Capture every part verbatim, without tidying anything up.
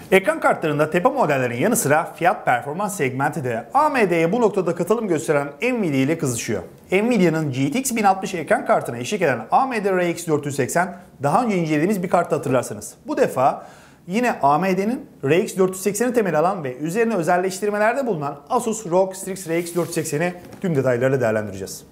Ekran kartlarında tepe modellerin yanı sıra fiyat performans segmenti de A M D'ye bu noktada katılım gösteren Nvidia ile kızışıyor. Nvidia'nın G T X bin altmış ekran kartına eşlik eden A M D R X dört yüz seksen daha önce incelediğimiz bir kartı hatırlarsanız. Bu defa yine A M D'nin R X dört yüz sekseni temel alan ve üzerine özelleştirmelerde bulunan Asus R O G Strix R X dört yüz sekseni tüm detaylarıyla değerlendireceğiz.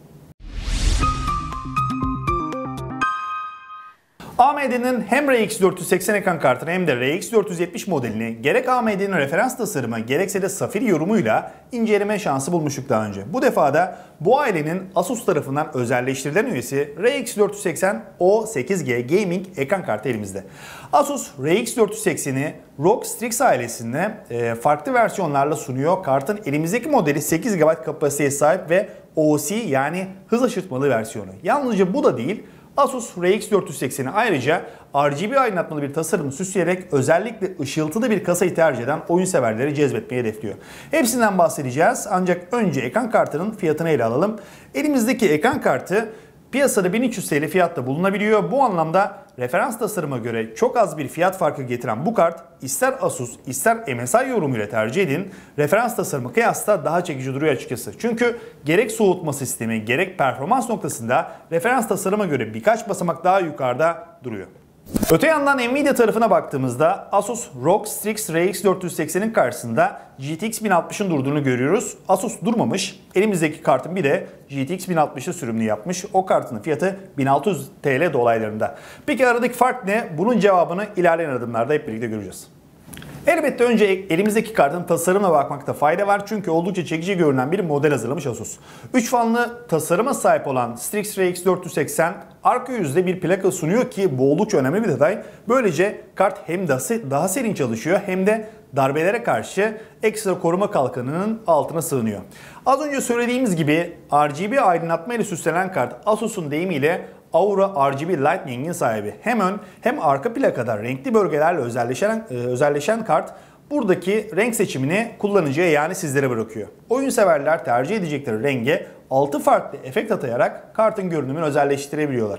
A M D'nin hem R X dört yüz seksen ekran kartını hem de R X dört yüz yetmiş modelini gerek A M D'nin referans tasarımı gerekse de Safir yorumuyla inceleme şansı bulmuştuk daha önce. Bu defa da bu ailenin Asus tarafından özelleştirilen üyesi R X dört yüz seksen O sekiz G Gaming ekran kartı elimizde. Asus R X dört yüz sekseni R O G Strix ailesinde farklı versiyonlarla sunuyor. Kartın elimizdeki modeli sekiz gigabayt kapasiteye sahip ve O C yani hız aşırtmalı versiyonu. Yalnızca bu da değil. Asus R X dört yüz sekseni ayrıca R G B aydınlatmalı bir tasarımı süsleyerek özellikle ışıltılı bir kasayı tercih eden oyun severleri cezbetmeyi hedefliyor. Hepsinden bahsedeceğiz ancak önce ekran kartının fiyatını ele alalım. Elimizdeki ekran kartı piyasada bin üç yüz TL fiyatta bulunabiliyor. Bu anlamda referans tasarıma göre çok az bir fiyat farkı getiren bu kart ister Asus ister M S I yorumuyla tercih edin. Referans tasarımı kıyasla daha çekici duruyor açıkçası. Çünkü gerek soğutma sistemi gerek performans noktasında referans tasarıma göre birkaç basamak daha yukarıda duruyor. Öte yandan Nvidia tarafına baktığımızda Asus R O G Strix R X dört yüz seksenin karşısında G T X bin altmışın durduğunu görüyoruz. Asus durmamış. Elimizdeki kartın bir de G T X bin altmışı sürümlü yapmış. O kartın fiyatı bin altı yüz TL dolaylarında. Peki aradaki fark ne? Bunun cevabını ilerleyen adımlarda hep birlikte göreceğiz. Elbette önce elimizdeki kartın tasarımına bakmakta fayda var çünkü oldukça çekici görünen bir model hazırlamış Asus. üç fanlı tasarıma sahip olan Strix R X dört yüz seksen arka yüzde bir plaka sunuyor ki bu oldukça önemli bir detay. Böylece kart hem daha serin çalışıyor hem de darbelere karşı ekstra koruma kalkanının altına sığınıyor. Az önce söylediğimiz gibi R G B aydınlatma ile süslenen kart Asus'un deyimiyle Aura R G B Lightning'in sahibi. Hem ön hem arka plakada renkli bölgelerle özelleşen, e, özelleşen kart buradaki renk seçimini kullanıcıya yani sizlere bırakıyor. Oyun severler tercih edecekleri renge altı farklı efekt atayarak kartın görünümünü özelleştirebiliyorlar.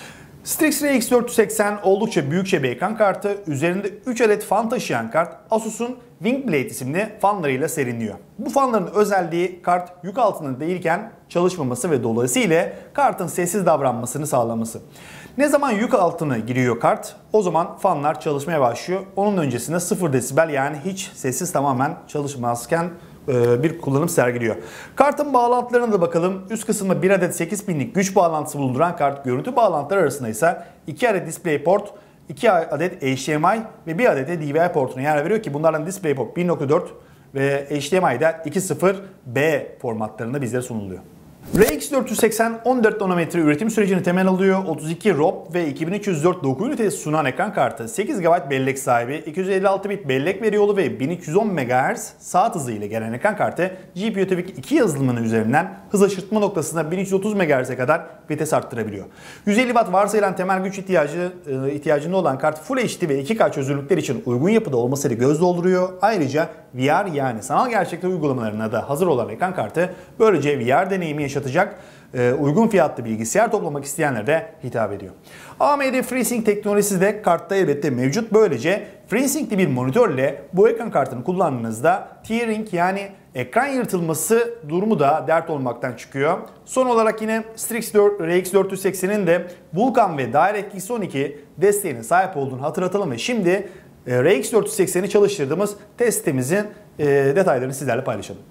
Strix R X dört yüz seksen oldukça büyükçe bir ekran kartı. Üzerinde üç adet fan taşıyan kart Asus'un Wingblade isimli fanlarıyla serinliyor. Bu fanların özelliği kart yük altında değilken çalışmaması ve dolayısıyla kartın sessiz davranmasını sağlaması. Ne zaman yük altına giriyor kart o zaman fanlar çalışmaya başlıyor. Onun öncesinde sıfır desibel yani hiç sessiz tamamen çalışmazken bir kullanım sergiliyor. Kartın bağlantılarına da bakalım. Üst kısımda bir adet sekiz pinlik güç bağlantısı bulunduran kart görüntü bağlantıları arasında ise iki adet DisplayPort, iki adet H D M I ve bir adet de D V I portuna yer veriyor ki bunlardan DisplayPort bir nokta dört ve H D M I'da iki nokta sıfır B formatlarında bizlere sunuluyor. R X dört yüz seksen on dört nanometre üretim sürecini temel alıyor. otuz iki R O P ve iki bin üç yüz dört doku ünitesi sunan ekran kartı sekiz gigabayt bellek sahibi, iki yüz elli altı bit bellek veri yolu ve bin üç yüz on megahertz saat hızı ile gelen ekran kartı G P U Type iki yazılımının üzerinden hız aşırtma noktasında bin üç yüz otuz megahertz'e kadar vites arttırabiliyor. yüz elli watt varsayılan temel güç ihtiyacı ihtiyacında olan kart Full H D ve iki K çözünürlükler için uygun yapıda olmasıyla göz dolduruyor. Ayrıca V R yani sanal gerçeklik uygulamalarına da hazır olan ekran kartı böylece V R deneyimi yaşatacak e, uygun fiyatlı bilgisayar toplamak isteyenlere de hitap ediyor. A M D FreeSync teknolojisi de kartta elbette mevcut. Böylece FreeSync'li bir monitörle bu ekran kartını kullandığınızda tearing yani ekran yırtılması durumu da dert olmaktan çıkıyor. Son olarak yine Strix R X dört yüz seksenin de Vulkan ve DirectX on iki desteğine sahip olduğunu hatırlatalım ve şimdi R X dört yüz sekseni çalıştırdığımız testimizin detaylarını sizlerle paylaşalım.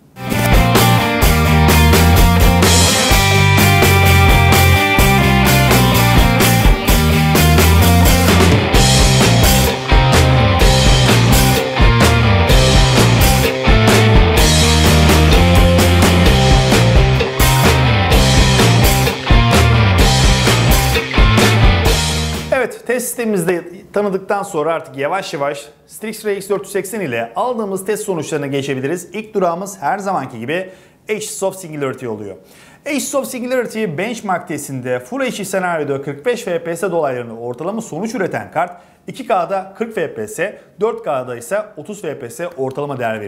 Evet, test sistemimizde tanıdıktan sonra artık yavaş yavaş Strix R X dört yüz seksen ile aldığımız test sonuçlarına geçebiliriz. İlk durağımız her zamanki gibi Asus of Singularity oluyor. Asus of Singularity benchmark testinde Full H D senaryoda kırk beş F P S dolaylarında ortalama sonuç üreten kart iki K'da kırk F P S, dört K'da ise otuz F P S ortalama değer veriyor.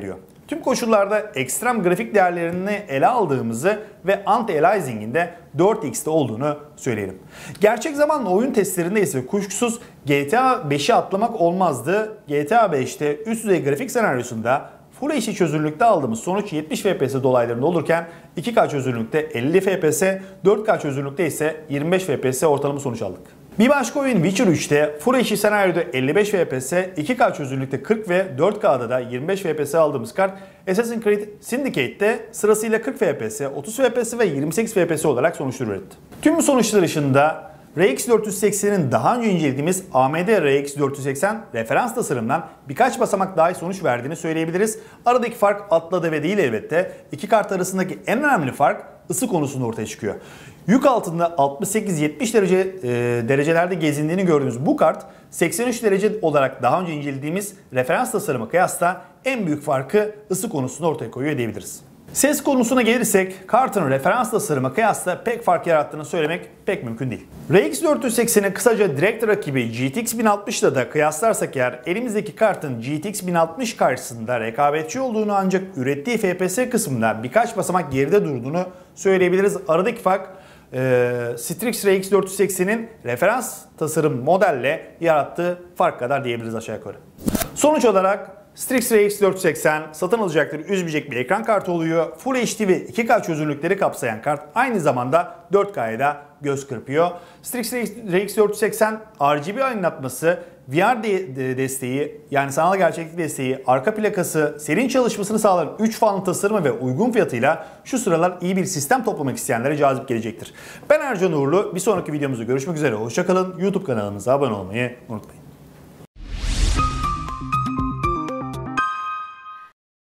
Tüm koşullarda ekstrem grafik değerlerini ele aldığımızı ve anti-aliasing'in de dört x'te olduğunu söyleyelim. Gerçek zamanlı oyun testlerinde ise kuşkusuz G T A beşi atlamak olmazdı. G T A beşte üst düzey grafik senaryosunda Full H D çözünürlükte aldığımız sonuç yetmiş F P S dolaylarında olurken iki K çözünürlükte elli F P S, dört K çözünürlükte ise yirmi beş F P S ortalama sonuç aldık. Bir başka oyun Witcher üçte Full H D senaryoda elli beş F P S, iki K çözünürlükte kırk ve dört K'da da yirmi beş F P S aldığımız kart Assassin's Creed Syndicate'de sırasıyla kırk F P S, otuz F P S ve yirmi sekiz F P S olarak sonuçlar üretti. Tüm bu sonuçlar dışında R X dört yüz seksenin daha önce incelediğimiz A M D R X dört yüz seksen referans tasarımdan birkaç basamak daha iyi sonuç verdiğini söyleyebiliriz. Aradaki fark atla ve değil elbette. İki kart arasındaki en önemli fark ısı konusunda ortaya çıkıyor. Yük altında altmış sekiz yetmiş derece e, derecelerde gezindiğini gördüğümüz bu kart seksen üç derece olarak daha önce incelediğimiz referans tasarıma kıyasla en büyük farkı ısı konusunda ortaya koyuyor diyebiliriz. Ses konusuna gelirsek kartın referans tasarıma kıyasla pek fark yarattığını söylemek pek mümkün değil. R X dört yüz sekseni kısaca direkt rakibi G T X bin altmış ile da kıyaslarsak eğer elimizdeki kartın G T X bin altmış karşısında rekabetçi olduğunu ancak ürettiği F P S kısmında birkaç basamak geride durduğunu söyleyebiliriz. Aradaki fark e, Strix R X dört yüz seksenin referans tasarım modelle yarattığı fark kadar diyebiliriz aşağı yukarı. Sonuç olarak Strix R X dört yüz seksen satın alacakları üzmeyecek bir ekran kartı oluyor. Full H D ve iki K çözünürlükleri kapsayan kart aynı zamanda dört K'ya da göz kırpıyor. Strix R X dört yüz seksen R G B aydınlatması, V R de de desteği yani sanal gerçeklik desteği, arka plakası, serin çalışmasını sağlayan üç fanlı tasarımı ve uygun fiyatıyla şu sıralar iyi bir sistem toplamak isteyenlere cazip gelecektir. Ben Ercan Uğurlu. Bir sonraki videomuzda görüşmek üzere. Hoşça kalın. YouTube kanalımıza abone olmayı unutmayın.